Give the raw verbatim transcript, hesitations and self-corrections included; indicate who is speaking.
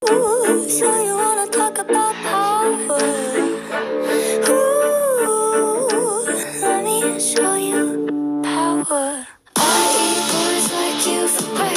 Speaker 1: Ooh, so you wanna talk about power? Ooh, let me show you power. I eat boys like you for breakfast.